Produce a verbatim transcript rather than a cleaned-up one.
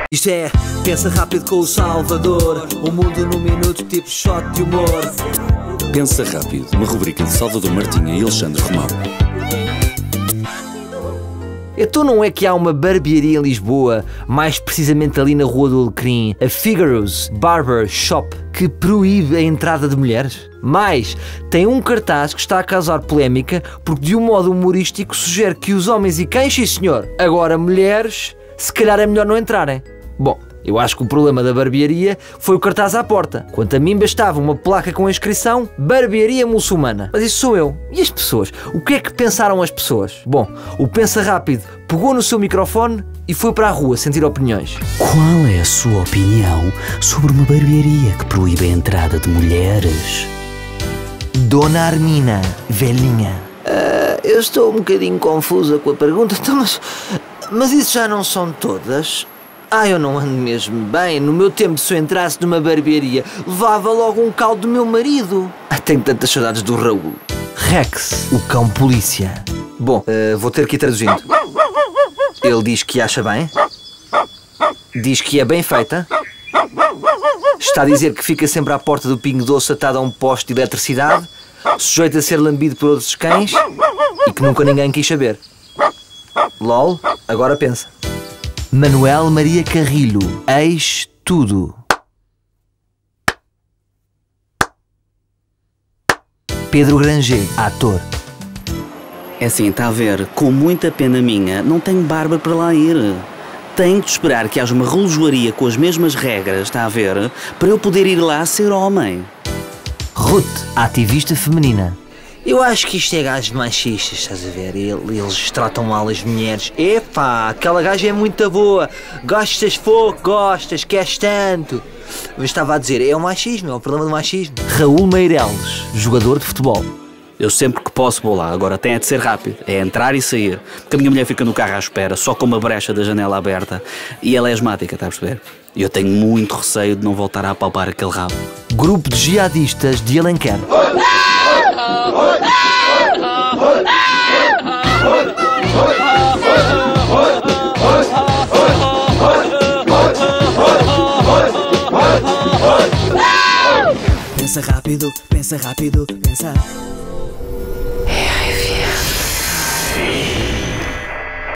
Isto é Pensa Rápido com o Salvador. O mundo num minuto, tipo shot de humor. Pensa Rápido, uma rubrica de Salvador Martinha e Alexandre Romão. Então não é que há uma barbearia em Lisboa, mais precisamente ali na Rua do Alecrim, a Figaro's Barber Shop, que proíbe a entrada de mulheres? Mas tem um cartaz que está a causar polémica porque de um modo humorístico sugere que os homens e cães, sim senhor, agora mulheres, se calhar é melhor não entrarem. Bom, eu acho que o problema da barbearia foi o cartaz à porta. Quanto a mim bastava uma placa com a inscrição Barbearia Muçulmana. Mas isso sou eu. E as pessoas? O que é que pensaram as pessoas? Bom, o Pensa Rápido pegou no seu microfone e foi para a rua sentir opiniões. Qual é a sua opinião sobre uma barbearia que proíbe a entrada de mulheres? Dona Armina, velhinha. Uh, eu estou um bocadinho confusa com a pergunta, então, mas, mas isso já não são todas? Ah, eu não ando mesmo bem. No meu tempo, se eu entrasse numa barbearia, levava logo um caldo do meu marido. Ah, tenho tantas saudades do Raul. Rex, o cão polícia. Bom, uh, vou ter que ir traduzindo. Ele diz que acha bem. Diz que é bem feita. Está a dizer que fica sempre à porta do Pingo Doce atado a um poste de eletricidade, sujeito a ser lambido por outros cães e que nunca ninguém quis saber. LOL, agora pensa. Manuel Maria Carrilho, ex tudo. Pedro Granger, ator. É assim, está a ver, com muita pena minha, não tenho barba para lá ir. Tenho de esperar que haja uma relojoaria com as mesmas regras, está a ver, para eu poder ir lá ser homem. Ruth, ativista feminina. Eu acho que isto é gajos machistas, estás a ver? Eles tratam mal as mulheres. Epá, aquela gaja é muito boa. Gostas pouco, gostas, queres tanto. Mas estava a dizer, é o machismo, é o problema do machismo. Raul Meireles, jogador de futebol. Eu sempre que posso vou lá, agora tem é de ser rápido, é entrar e sair. Porque a minha mulher fica no carro à espera, só com uma brecha da janela aberta. E ela é asmática, está a perceber? E eu tenho muito receio de não voltar a apalpar aquele rabo. Grupo de jihadistas de Alenquer. Pensa rápido, pensa rápido, pensa. R F M.